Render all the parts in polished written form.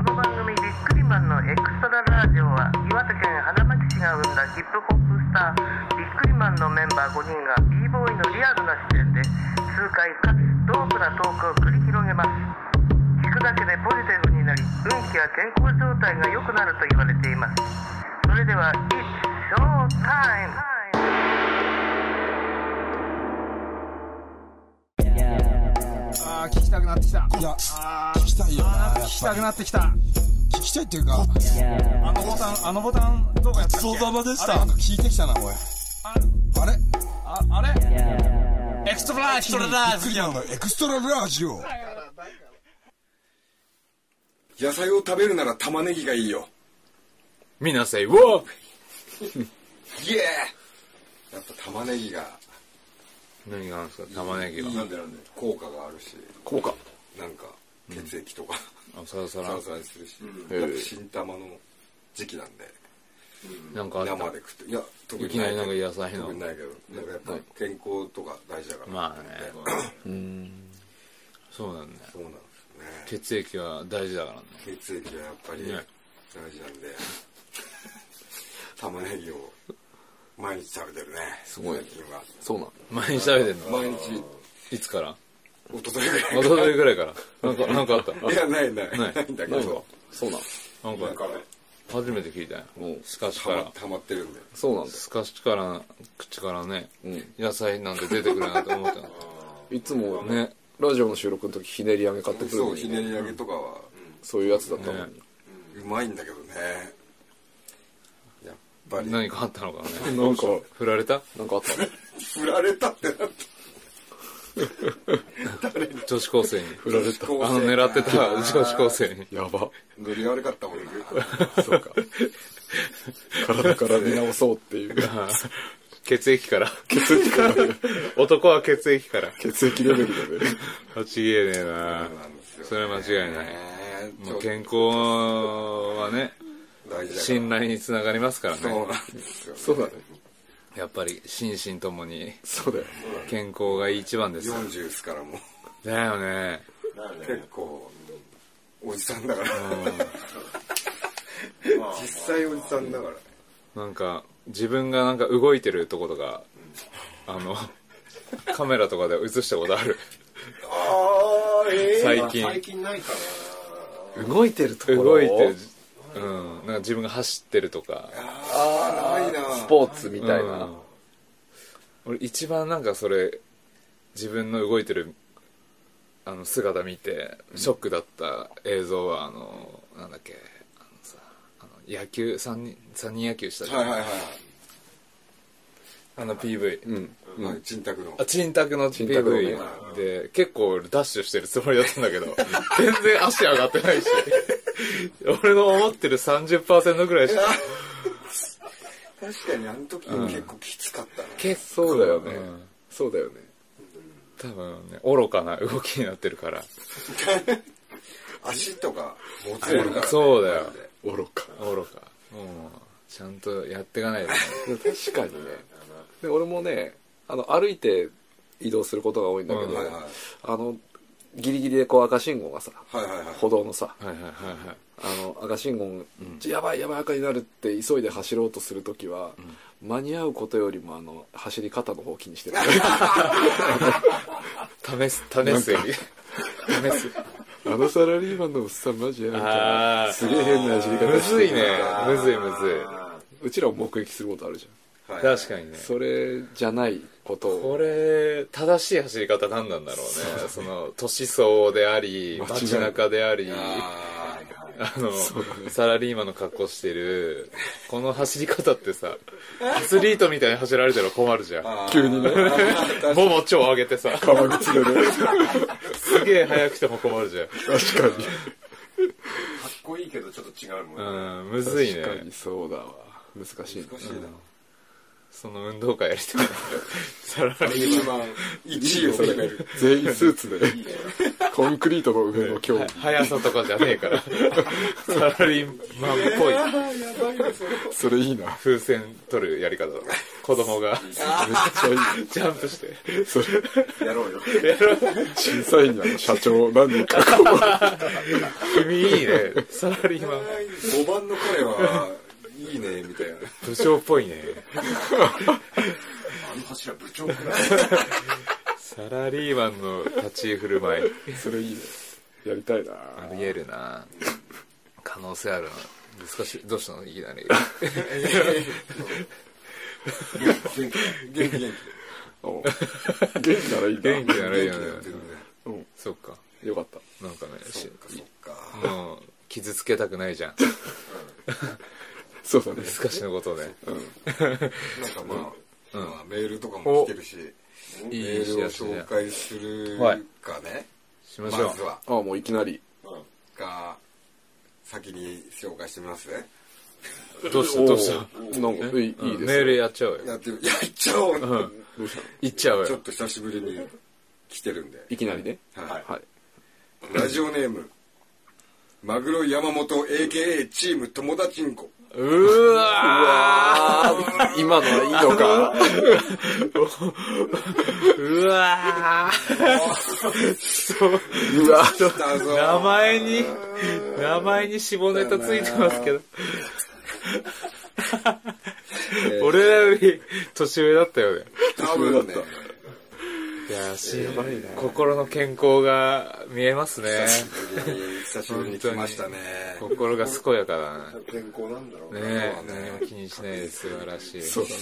この番組ビックリマンのエクストララジオは岩手県花巻市が生んだヒップホップスタービックリマンのメンバー5人が b ボーイのリアルな視点で痛快かつドープなトークを繰り広げます。聞くだけでポジティブになり運気や健康状態が良くなると言われています。それでは It's Show Time。 聞きたくなってきた。 いや、聞きたいよな。 聞きたくなってきた。 聞きたいっていうか、 あのボタンどうやったっけ？ そうだまでした。なんか聞いてきたな、おい。あれエクストララジオ。エクストララジオ。 野菜を食べるなら玉ねぎがいいよ。 みんなsay WOP！ イエーやっぱ玉ねぎが何があるんですか？玉ねぎがなんで効果があるし、 効果なんか血液とか、 サラサラサラサラにするし、やっぱ新玉の時期なんで、 なんかあった生で食って、いや特にいきなりなんか野菜の特にないけど、なんかやっぱ健康とか大事だから。 まあね。そうなんだよ。 そうなんですね。 血液は大事だからね。 血液はやっぱり大事なんで、玉ねぎを毎日食べてるね。 すごい。 最近は。 そうなの？毎日食べてんの？ 毎日。 いつから？ 一昨日ぐらい。 一昨日ぐらいから。なんかあった？ いや、ないんだけど。 そうなの？なんか初めて聞いたよ。スカシから溜まってるんで。 そうなんだ。スカシから口からね、野菜なんて出てくるなと思ったの。 いつもね、ラジオの収録の時ひねり揚げ買ってくるのに、 そう、ひねり揚げとかはそういうやつだったのに、 うまいんだけどね。やっぱり何かあったのかね。 なんか振られた？ なんかあったの？ 振られたってなって。 女子高生に振られた。 狙ってた女子高生に。 やば。 ノリ悪かったもんね。 そうか。体から見直そうっていう。 血液から。男は血液から。 血液レベルでね。 間違えねえな。それは間違いない。もう健康はね、信頼につながりますからね。 そうなんですよ。 そうだね。 やっぱり心身ともにそうだよ。 健康が一番です。 40ですからもう。 だよね。 結構おじさんだから。実際おじさんだからね。 なんか自分がなんか動いてるとことかカメラとかで映したことある？最近ないかな。 動いてるところ？ 動いてる。なんか自分が走ってるとか。 ないな。 スポーツみたいな。 俺一番なんかそれ自分の動いてる姿見てショックだった映像はなんだっけ野球3人野球したじゃん。 はい。 PV。 賃貸の。 賃貸の PV で結構ダッシュしてるつもりだったんだけど全然足上がってないし俺の思ってる 30% ぐらいしか。 確かにあの時結構きつかったな。 結構そうだよね。そうだよね。 多分ね愚かな動きになってるから足とか持つものから。 そうだよ。 愚か。 もうちゃんとやっていかないとね。 確かにね。で俺もね歩いて移動することが多いんだけど、ギリギリでこう赤信号がさ、歩道のさ、赤信号がやばい赤になるって急いで走ろうとするときは、間に合うことよりも走り方の方を気にしてる。 試すサラリーマンのおっさんマジやるからすげえ変な走り方むずいね。むずい。 うちらを目撃することあるじゃん。 確かにね。 それじゃないことを。 これ正しい走り方何なんだろうね。その都市層であり街中でありサラリーマンの格好してるこの走り方ってさ、アスリートみたいに走られてるの困るじゃん。 急にねもも超上げてさ革靴でねすげえ速くても困るじゃん。 確かにかっこいいけどちょっと違うもんね。 むずいね。 確かにそうだわ。難しいな。 その運動会やりたい。サラリーマン 1位を決める。 全員スーツでコンクリートの上の競技。 速さとかじゃねえからサラリーマンっぽいそれいいな。 風船取るやり方だ。 子供がジャンプしてそれやろうよ。 審査員に社長何人か君いいね、サラリーマン 5番の彼はいいねみたいな。 部長っぽいね。 あの柱部長かな。 サラリーマンの立ち居振る舞い、 それいいね、やりたいな。 ありえるな。可能性あるな。難しい。どうしたのいきなり。 元気お元気ならいいな。 元気ならいいよね。そっか。 よかった。 なんかね、 そっか。 もう傷つけたくないじゃん。 そうだね。 難しいのことで。 なんかまあメールとかも来てるし、メールを紹介するかね。 しましょう。 まずは。 もういきなり。 先に紹介してみますね。 どうしたなんかいいです。 メールやっちゃおうよ。 やっちゃおう。 どうしたの行っちゃおうよ。 ちょっと久しぶりに来てるんで。 いきなりね。 はい。ラジオネーム、マグロ山本 AKA チーム友達んこ。 うわー今のはいいのか。 うわー名前に下ネタついてますけど。俺らより年上だったよね。 多分ね。 いや心の健康が見えますね。 久しぶりに来ましたね。 心が健やかだね。 健康なんだろうね。何も気にしないで素晴らしい。 そうだね。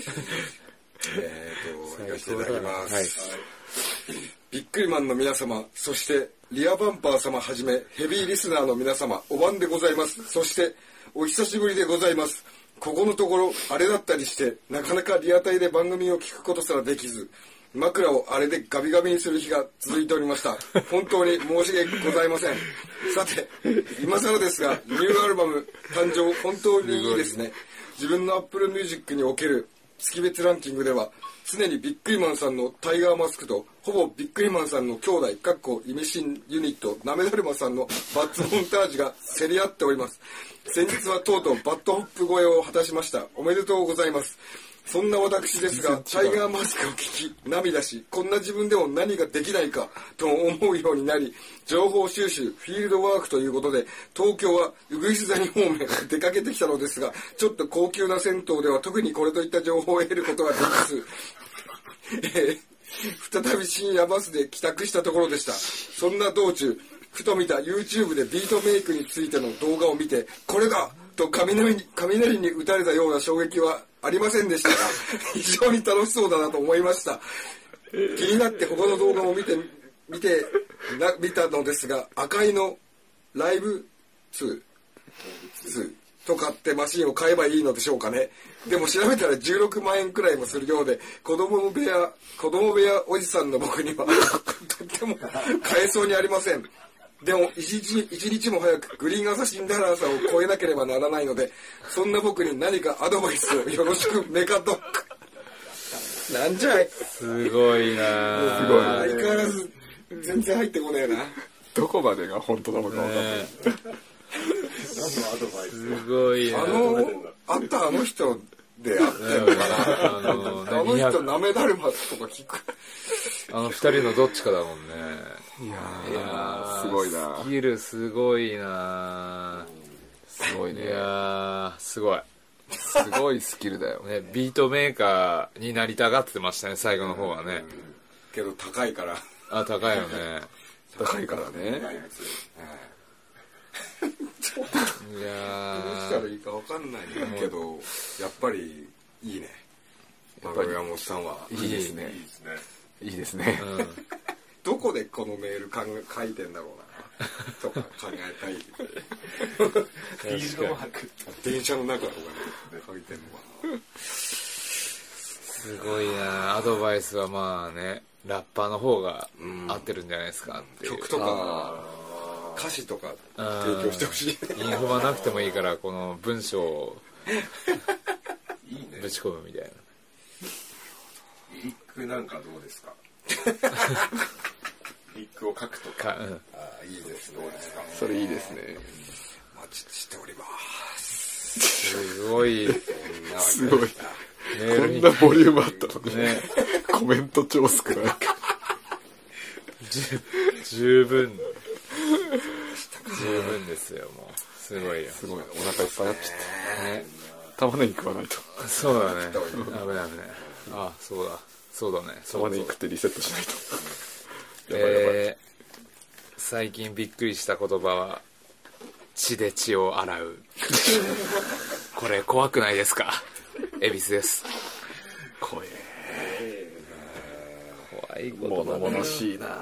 行かせていただきます。ビックリマンの皆様、そしてリアバンパー様はじめヘビーリスナーの皆様、お晩でございます。そしてお久しぶりでございます。ここのところあれだったりしてなかなかリアタイで番組を聞くことすらできず、枕をあれでガビガビにする日が続いておりました。本当に申し訳ございません。さて、今更ですが、ニューアルバム誕生本当にいいですね。自分の Apple Music における月別ランキングでは、常にビックリマンさんのタイガーマスクと、ほぼビックリマンさんの兄弟、イミシンユニット、ナメダルマさんのバッツモンタージが競り合っております。先日はとうとうバッドホップ超えを果たしました。おめでとうございます。そんな私ですが、タイガーマスクを聞き、涙し、こんな自分でも何ができないかと思うようになり、情報収集、フィールドワークということで、東京はウグイス谷方面出かけてきたのですが、ちょっと高級な銭湯では特にこれといった情報を得ることができず、再び深夜バスで帰宅したところでした。そんな道中、ふと見た YouTube でビートメイクについての動画を見て、これだと雷に打たれたような衝撃はありませんでしたが、非常に楽しそうだなと思いました。気になって他の動画も見たのですが、赤いのライブ2とかってマシンを買えばいいのでしょうかね。でも調べたら16万円くらいもするようで、子供部屋おじさんの僕にはとっても買えそうにありません。でも一日も早くグリーンアサシンダラーさんを超えなければならないので、そんな僕に何かアドバイスをよろしくメカドック。なんじゃい。 すごいな。 すごい。相変わらず全然入ってこねえな。 どこまでが本当なのか分かんない。 すごいな。 会ったあの人で会ってんのかな。あの人なめだるまとか聞く。 あの二人のどっちかだもんね。 いやすごいな。 スキルすごいな。 すごいね。 いやすごい。 すごいスキルだよね。ビートメーカーになりたがってましたね、最後の方はね。 けど高いから。 あ、高いよね。 高いからね。 いやどうしたらいいか分かんないけど、やっぱりいいね。マグロ山本さんは。 いいですね。いいですね。 どこでこのメール書いてんだろうなとか考えたい。電車の中とかで書いてんのかな。 すごいな。アドバイスはまあね、ラッパーの方が合ってるんじゃないですかっていう。 曲とか歌詞とか提供してほしい。 インフォはなくてもいいから、この文章をぶち込むみたいな。 リックなんかどうですか？リックを書くとか。 いいですね。 どうですか？ それいいですね。 お待ちしております。 すごい。 すごい。 ールにこんなボリュームあったのに、 ね、 コメント超少ないか。 十分ですよ。もうすごいよ。 すごい、お腹いっぱいあっちゃったね。玉ねぎ食わないと。 そうだね。危ない。あ、そうだね。 玉ねぎ食ってリセットしないと。 最近びっくりした言葉は血で血を洗う。これ怖くないですか？恵比寿です。怖いことだね。 物々しいな。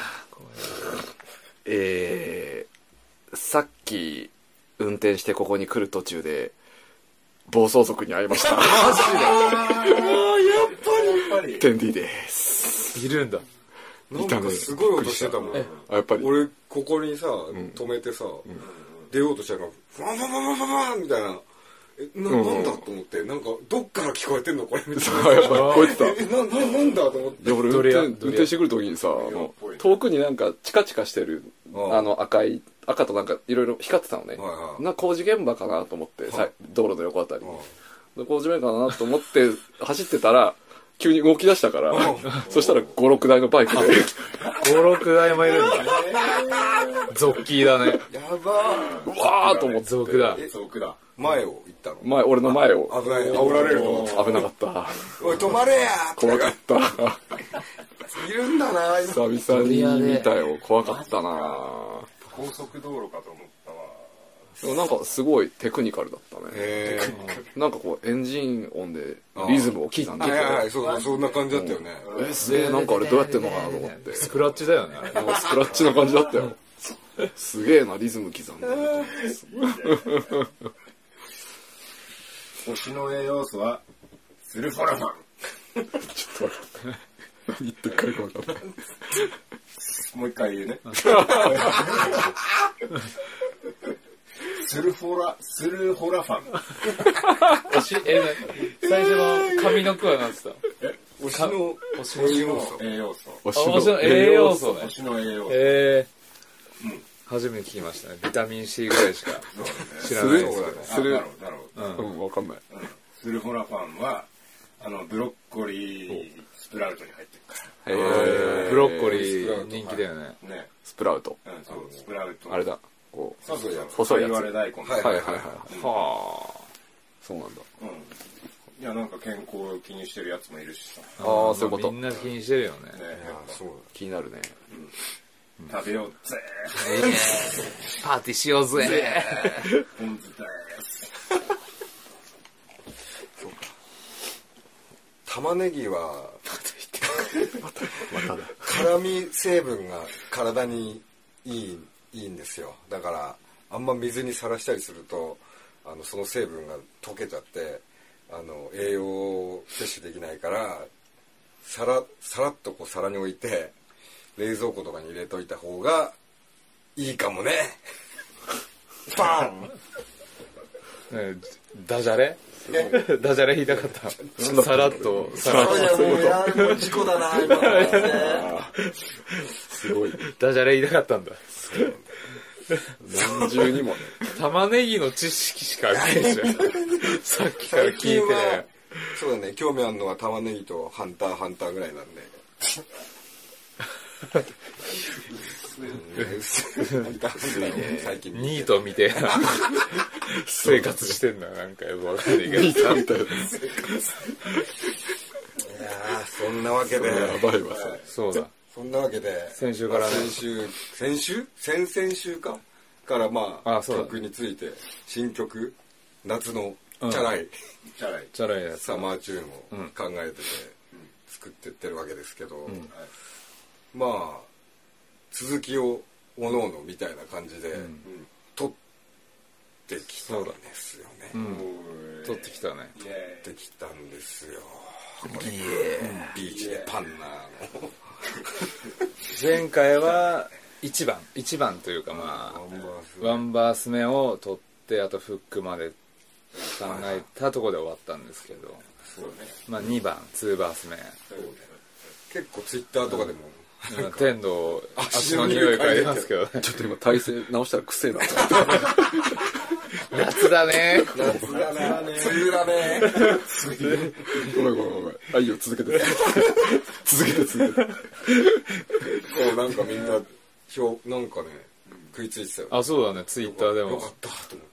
さっき運転してここに来る途中で暴走族に会いました。マジで？やっぱりテンディです。 いるんだ。 なんかすごい音してたもん。 やっぱり俺ここにさ止めてさ、出ようとしたらフワンフワンフワンフワンみたいな。なんだと思って、なんかどっから聞こえてんのこれみたいな。 やっぱ聞こえてた。 なんだと思って。 俺運転してくるときにさ、遠くになんかチカチカしてる赤となんかいろいろ光ってたのね。なんか工事現場かなと思って、道路の横あたり。工事現場かなと思って走ってたら、急に動き出したから、そしたら5、6台のバイクで。 5、6台もいるんだ。ゾッキーだね。 やばー。うわーと思って。 ゾクだ。 前を行ったの？ 俺の前を。 危ない。煽られると思った。 危なかった。 おい、止まれやー。 怖かった。 いるんだな、 久々に見たよ。怖かったな。 高速道路かと思ったわ。 でもなんかすごいテクニカルだったね。なんかこうエンジン音でリズムを刻んでて。 そんな感じだったよね。 なんかあれどうやってんのかなと思って。 スクラッチだよね。 スクラッチな感じだったよ。すげえな、リズム刻んで。 推しの栄養素はスルフォラファン。 ちょっと分かった。何言ってるかよく分かった。 もう一回言うね。スルフォラファン。 最初の上の句は何つった？ 推しの栄養素。 推しの栄養素ね。 推しの栄養素。 初めて聞きましたね。ビタミン C ぐらいしか知らないです。 する。 だろう。 わかんない。 スルフォラファンはブロッコリースプラウトに入ってるから。 ブロッコリー人気だよね。 スプラウト。 そうスプラウト。 あれだ。こう細いやつ。はい。 はあ。そうなんだ。 いやなんか健康を気にしてるやつもいるしさ。 ああそういうこと。 みんな気にしてるよね。 気になるね。 食べようぜ。 パーティーしようぜ。 ポン酢です。 玉ねぎは辛味成分が体にいいんですよ。だからあんま水にさらしたりするとその成分が溶けちゃって栄養を摂取できないからさらっとこう皿に置いて冷蔵庫とかに入れといた方がいいかもね。パン。 ダジャレ言いたかった。さらっと。 いやもう事故だな今。 すごい。 ダジャレ言いたかったんだ。 何重にもね。 玉ねぎの知識しかないじゃん。さっきから聞いてね。 そうだね。興味あるのは玉ねぎとハンターぐらいなんで。 最近ニートみたいな生活してんだなんかよくわかんないけど。ニートみたいな。いやそんなわけで。 やばいわそうだ。 そんなわけで先週からね。 先週からまあ曲について新曲夏のチャラいサマーチューンを考えてて作ってってるわけですけど、まあ続きをおのおのみたいな感じで撮ってきたんですよね。 撮ってきたね。 撮ってきたんですよ。ビーチでパンナーの前回は1番というかまあワンバース目を撮ってあとフックまで考えたところで終わったんですけど、まあ2番2バース目結構ツイッターとかでも天童足の匂い嗅いでますけどね。 ちょっと今体勢直したら癖だった。 夏夏だね。 夏だね。梅雨だね。 ごめん。いいよ、続けて。続けて。 こうなんかみんな、なんかね、食いついてたよ。 あ、そうだね、ツイッターでも。 よかったと思って。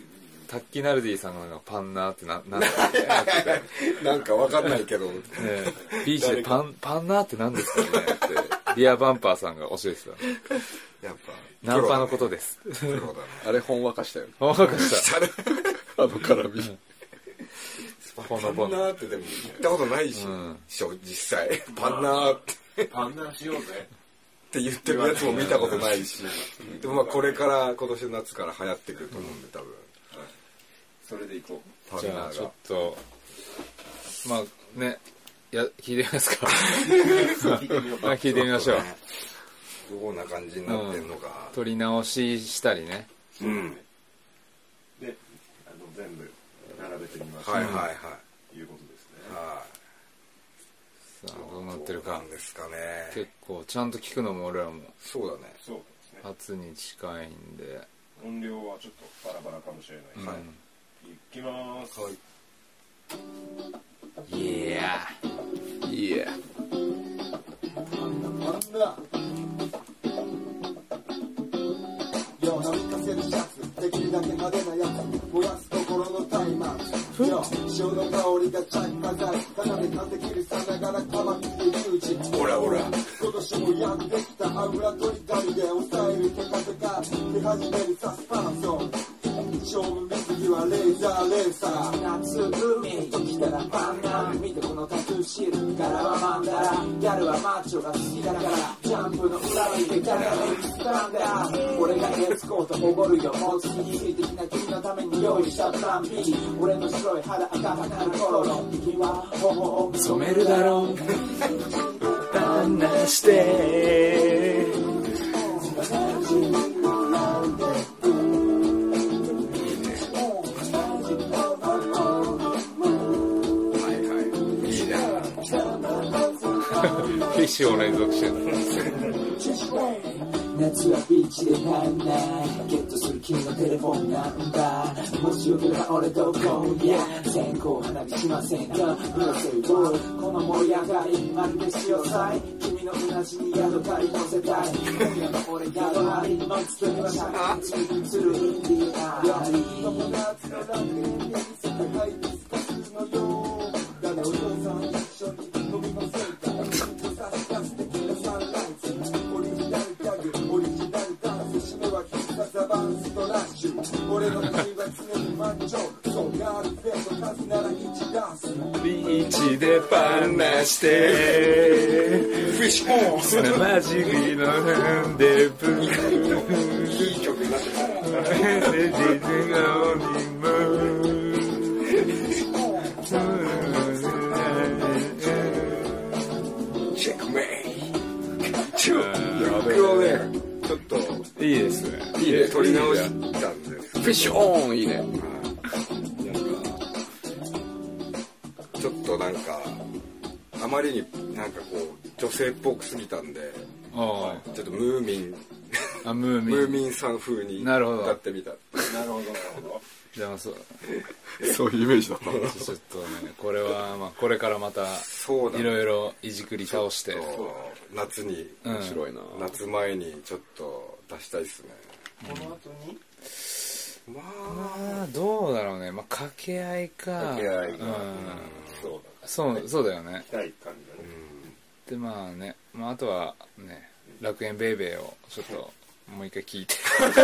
タッキナルディさんがなんかパンナーってなんかわかんないけど。ねビーチでパンナーって何ですかねって、リアバンパーさんが教えてた。 やっぱ。 ナンパのことです。 あれ、ほんわかしたよ。 ほんわかした。 あの絡み。 パンナーってでも行ったことないし、実際。パンナーって。 パンナーしようぜ。 って言ってるやつも見たことないし。でもまあこれから今年の夏から流行ってくると思うんで多分。 それでいこう。じゃあちょっとまあね聞いてみますか。聞いてみましょう。 どんな感じになってんのか。 撮り直ししたりね。 で全部並べてみましょう。 はい。 いうことですね。 はい。 さあどうなってるか。 なんですかね。 結構ちゃんと聞くのも俺らも。 そうだね。 そうですね。 初に近いんで。 音量はちょっとバラバラかもしれない。はい。いきます。はい。 Yeah。 よなびかせるシャツできるだけ派手なやつ燃やす心の松明よ潮の香りが着火剤鼻で噛んで切るさながらカマキリリュウジオラ今年もやってきた油取り紙で抑えるテカテカ出始めるサスパンソン勝負水着はレーザー夏海ときたらパンナー見てこのタトゥーシール柄はマンダラギャルはマッチョが好きだからジャンプの裏見て誰がエクスパンダー俺がエスコートおごるよもう次的な君のために用意したプラン B 俺の白い肌赤くなる頃の君は頬を染めるだろう話してフィッシュを連続してる。 夏はビーチでなんだゲットする君のテレフォンなんだもしよければ俺どこ線香花火しませんか見ろせよこの盛り上がりまるで潮騒君のうなじに宿刈り乗せたい今の俺がドラリのつけはシャンツするインディア友達の楽園に世界に少しのよう誰お父さん一緒に飲みませんか差し出す的なサンライズオリジナルギャグオリジナルダンス締めは喫茶ザバンストラッシュ俺の国は常に満潮そうガールフェンの数なら1ダンスビーチでパンナしてフィッシュオン砂混じりの踏んでブーいい曲になってたチェックメイ僕をねちょっといいですねいいね撮り直したんですフィッシュオンいいねちょっとなんかあまりになんかこう女性っぽくすぎたんでちょっとムーミンさん風に歌ってみた。 なるほど。 じゃあそういうイメージだった。 ちょっとねこれはまあこれからまたいろいろいじくり倒して夏に面白いな。 夏前にちょっと出したいですね。 この後にまあどうだろうね。まあ掛け合いか。 掛け合い。 そうだよね。 期待感がね。 でまあね、まああとはね楽園ベイベーをちょっともう一回聞いて。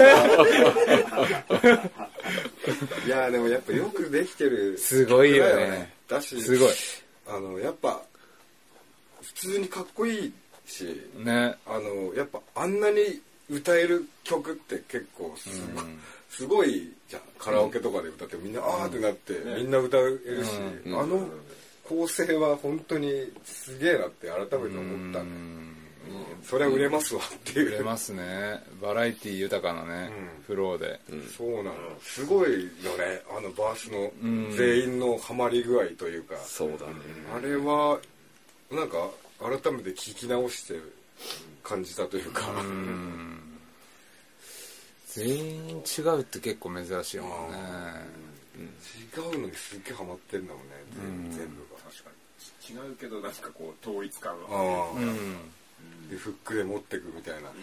いやでもやっぱよくできてる。 すごいよね。 だしすごい。 やっぱ普通にかっこいいし、 ね。 やっぱあんなに歌える曲って結構すごいじゃん。カラオケとかで歌ってみんなあーってなってみんな歌えるし、構成は本当にすげえなって改めて思ったね。それは売れますわっていう。 売れますね。バラエティ豊かなね、フローで。 そうなの。すごいよね。バースの全員のハマり具合というか。 そうだね。 あれはなんか改めて聞き直して感じたというか。 全員違うって結構珍しいもんね。 違うのにすっげえハマってるんだもんね、全部が。 確かに違うけどなんかこう統一感がでフックで持ってくみたいな。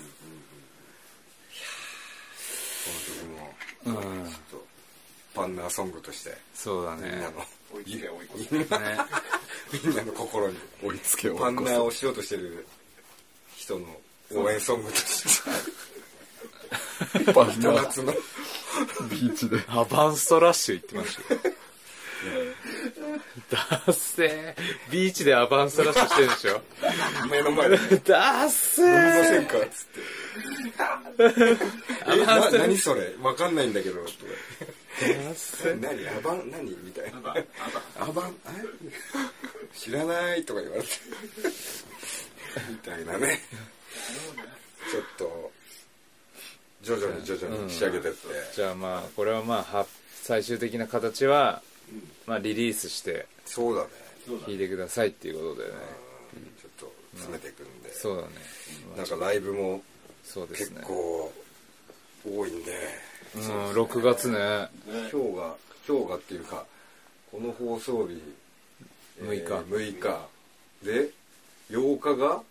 この曲もちょっとパンナーソングとしてそうだね、 みんなの追いつけ追い越せ、 みんなの心に追いつけパンナーをしようとしてる人の応援ソングとしてパンナー夏のビーチでアバンストラッシュ行ってましたよ。だっせー、ビーチでアバンストラッシュしてるでしょ。 目の前でだっせ飲みまー、 せんかっつって何それわかんないんだけどとか何アバン何みたいなアバン知らないとか言われてみたいなね。ちょっと徐々に仕上げてって、 じゃあまあこれはまあ最終的な形はまあリリースしてそうだね弾いてくださいっていうことでね、 ちょっと詰めていくんで、 そうだね、 なんかライブも結そうですね、 構多いんで、 6月ね、 今日がっていうかこの放送日6日で8日が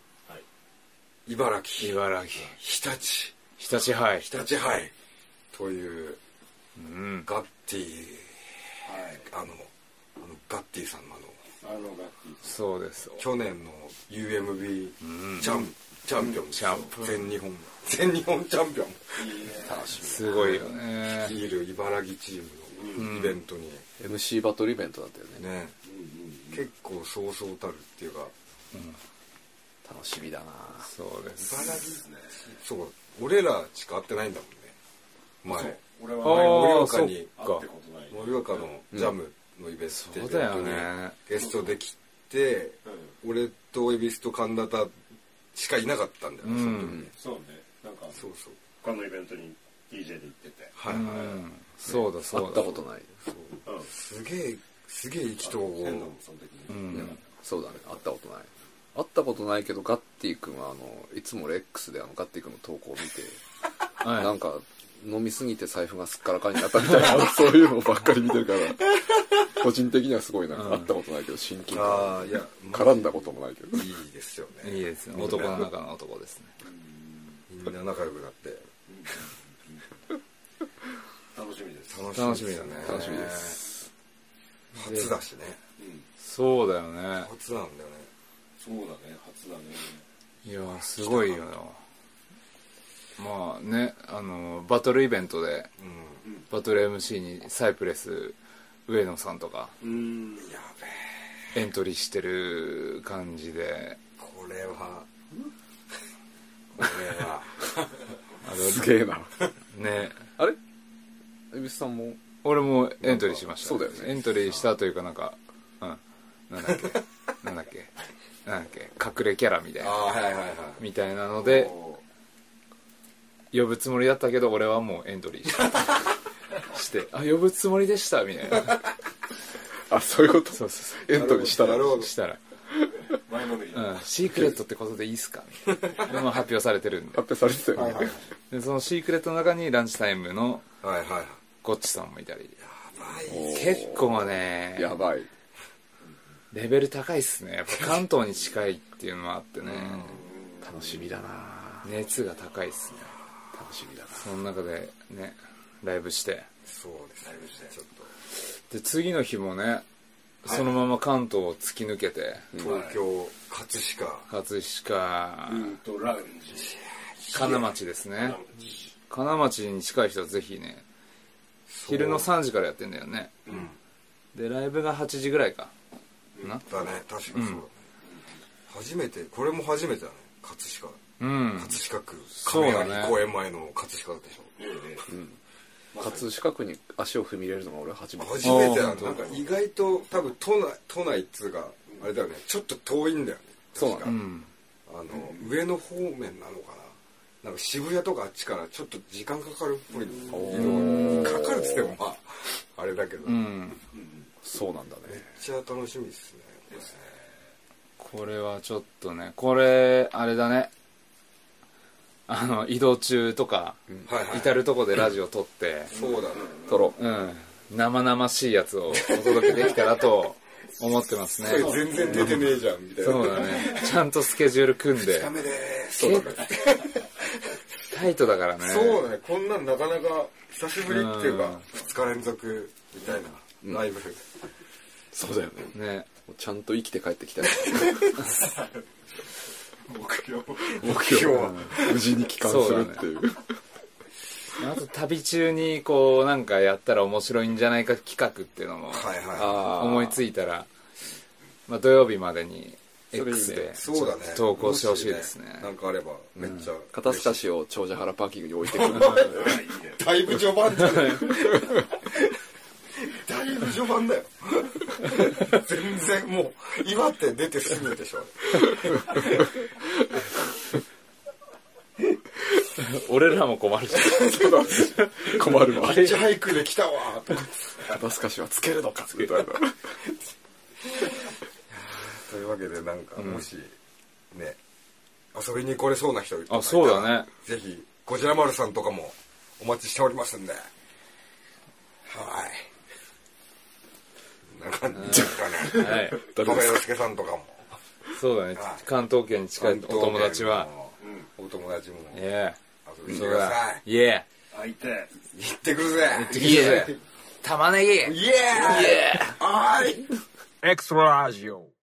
茨城日立杯というガッティ、あのガッティさんのそうです、 去年の UMB チャンピオン、全日本チャンピオン、 すごいよね、 いる茨城チームのイベントに MC バトルイベントだったよね。 結構そうそうたるっていうか楽しみだな。 そうです、 茨城そう俺らしか会ってないんだもんね。前俺は盛岡のジャムのイベントにゲストできて、俺と恵比寿と神田しかいなかったんだよね、その時に。 そうね、なんかそう他のイベントに DJ で行ってて、 そうだ会ったことない。 すげえ意気投合。 そうだね、会ったことない。会ったことないけど、ガッティ君はいつもレックスでガッティ君の投稿を見て、なんか飲みすぎて財布がすっからかになったみたいなそういうのばっかり見てるから個人的にはすごいなんか会ったことないけど親近感、絡んだこともないけどいいですよね。 いいですね、男の中の男ですね。 みんな仲良くなって楽しみです。 楽しみだね。 楽しみです。 初だしね。 そうだよね。 初なんだよね。 そうだね、初だね。 いやすごいよな。まあね、バトルイベントで、バトル MC にサイプレス上野さんとかエントリーしてる感じで、 これはすげえなね。 あれ恵比寿さんも？ 俺もエントリーしました。 そうだよね。 エントリーしたというかなんかなんだっけ隠れキャラみたいなみたいなので呼ぶつもりだったけど、俺はもうエントリーして呼ぶつもりでしたみたいな。 あ、そういうこと。 そうエントリーしたら前のめり、 シークレットってことでいいっすかみたいな。でも発表されてるんで。 発表されてたよね。 でそのシークレットの中にランチタイムのゴッチさんもいたり、結構ね、 やばい。 レベル高いっすね。やっぱ関東に近いっていうのもあってね、 楽しみだな。 熱が高いっすね。 楽しみだな。 その中でねライブして、 そうですね、ちょっとで次の日もね、そのまま関東を突き抜けて、 東京葛飾ラウンジ金町ですね。金町に近い人はぜひね、昼の3時からやってんだよね。でライブが8時ぐらいかな。 だね、確かそうだね。初めてだね、葛飾区亀有公園前の葛飾でしょ。 葛飾区に足を踏み入れるのが俺初めてだ。なんか意外と多分都内っつうかあれだよね、ちょっと遠いんだよね。 そうなの。上野方面なのかな。なんか渋谷とかあっちからちょっと時間かかるっぽい。かかるっつってもまああれだけど。 そうなんだね。 めっちゃ楽しみですね。 これはちょっとね、これあれだね、 移動中とか、至るとこでラジオ撮って、 そうだね。 撮ろう。生々しいやつをお届けできたらと思ってますね。 全然出てねえじゃんみたいな。 そうだね。ちゃんとスケジュール組んで。 2日目でーす。そうだね。 タイトだからね。 そうだね。こんなんなかなか久しぶりっていうか、2日連続みたいなライブ。 そうだよね。 ね。 ちゃんと生きて帰ってきたよ。 目標は無事に帰還するっていう。 あと旅中にこうなんかやったら面白いんじゃないか企画っていうのも思いついたら、土曜日までに X で投稿してほしいですね。 なんかあればめっちゃ。 肩透かしを長者原パーキングに置いてくる。 だいぶ序盤だね。だいぶ序盤だよ。全然もう岩手出てすぐでしょ。 俺らも困るし。 困るわ。 ヒッチハイクで来たわーと。 肩透かしはつけるのかみたいな。 というわけでなんかもしね遊びに来れそうな人いたら、 そうだね。 ぜひゴジラ丸さんとかもお待ちしておりますんで。はい。な感じですかね。はい。高洋介さんとかも。 そうだね。関東圏に近いお友達は。 お友達も。 遊びに来てください。 イエー。行ってくるぜ。 行ってくるぜ。玉ねぎ。 イエーイ。はい。 エクストララジオ。